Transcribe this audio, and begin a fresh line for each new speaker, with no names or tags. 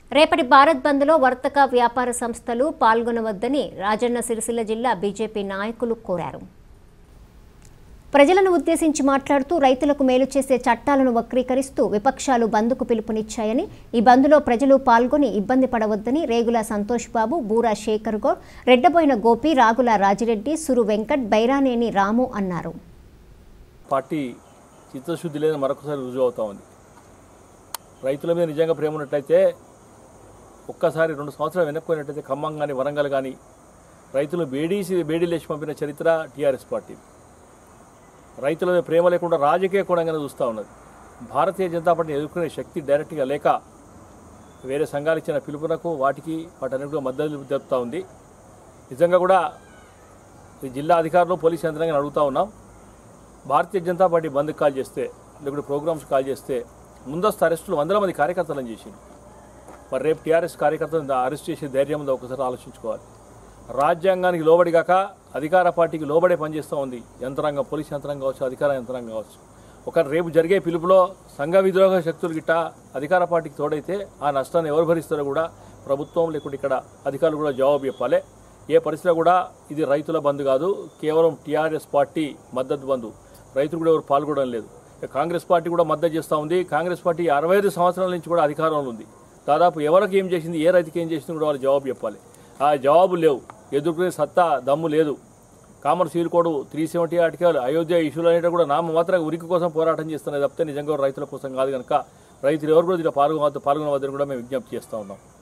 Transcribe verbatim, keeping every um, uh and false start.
రేపటి భారత్ బంద్లో వర్తక వ్యాపార సంస్థలు పాల్గొనవద్దని రాజన్న సిరిసిల్ల జిల్లా బీజేపీ నాయకులు కోరారు. ప్రజలను ఉద్దేశించి మాట్లాడుతూ రైతులకు మేలు చేసే చట్టాలను వక్రీకరిస్తూ విపక్షాలు బంద్కు పిలుపునిచ్చాయని, ఈ బంద్లో ప్రజలు పాల్గొని ఇబ్బంది పడవద్దని రేగుల సంతోష్ బాబు, బూరా శేఖర్ గౌడ్, రెడ్డబోయిన గోపి, రాగుల రాజిరెడ్డి, సురు వెంకట్, బైరానేని రాము అన్నారు.
పార్టీ చిత్తశుద్ధి లేదని మరొకసారి రుజువు అవుతా ఉంది. రైతుల మీద నిజంగా ప్రేమ ఉన్నట్లయితే ఒక్కసారి రెండు సంవత్సరాలు వెనక్కిపోయినట్లయితే ఖమ్మం కానీ వరంగల్ కానీ రైతులు బేడీసి బేడీలేసి పంపిన చరిత్ర టీఆర్ఎస్ పార్టీ. రైతుల మీద ప్రేమ లేకుండా రాజకీయ కోణంగానే చూస్తూ ఉన్నది. భారతీయ జనతా పార్టీని ఎదుర్కొనే శక్తి డైరెక్ట్గా లేక వేరే సంఘాలు ఇచ్చిన పిలుపునకు వాటికి వాటన్నిటిలో మద్దతు తెలుపుతూ ఉంది. నిజంగా కూడా ఈ జిల్లా అధికారులు పోలీసు యంత్రాంగాన్ని అడుగుతూ ఉన్నాం. భారతీయ జనతా పార్టీ బంద్కి కాల్ చేస్తే లేకుంటే ప్రోగ్రామ్స్ కాల్ చేస్తే ముందస్తు అరెస్టులు వందల మంది కార్యకర్తలను చేసింది. మరి రేపు టీఆర్ఎస్ కార్యకర్తలను అరెస్ట్ చేసే ధైర్యం ఉందో ఒకసారి ఆలోచించుకోవాలి. రాజ్యాంగానికి లోబడిగాక అధికార పార్టీకి లోబడే పనిచేస్తూ ఉంది యంత్రాంగం, పోలీస్ యంత్రాంగం కావచ్చు, అధికార యంత్రాంగం కావచ్చు. ఒక రేపు జరిగే పిలుపులో సంఘ విద్రోహ శక్తులు గిట్ట అధికార పార్టీకి తోడైతే ఆ నష్టాన్ని ఎవరు భరిస్తారో కూడా ప్రభుత్వం లేకుంటే ఇక్కడ అధికారులు కూడా జవాబు చెప్పాలి. ఏ పరిస్థితిలో కూడా ఇది రైతుల బంద్ కాదు, కేవలం టీఆర్ఎస్ పార్టీ మద్దతు బంద్. రైతులు కూడా ఎవరు పాల్గొనడం లేదు. కాంగ్రెస్ పార్టీ కూడా మద్దతు చేస్తూ ఉంది. కాంగ్రెస్ పార్టీ అరవై ఐదు సంవత్సరాల నుంచి కూడా అధికారంలో ఉంది. దాదాపు ఎవరికి ఏం చేసింది, ఏ రైతుకి ఏం చేసింది కూడా వాళ్ళు జవాబు చెప్పాలి. ఆ జవాబు లేవు, ఎదుర్కొనే సత్తా దమ్ము లేదు. Common civil code three seventy article Ayodhya ఇష్యూలు అనేవి కూడా నామ మాత్రం ఉరికి కోసం పోరాటం చేస్తున్నది తప్పితే నిజంగా రైతుల కోసం కాదు. కనుక రైతులు ఎవరు కూడా దీంట్లో పాల్గొన పాల్గొనవద్దని కూడా మేము విజ్ఞప్తి చేస్తూ ఉన్నాం.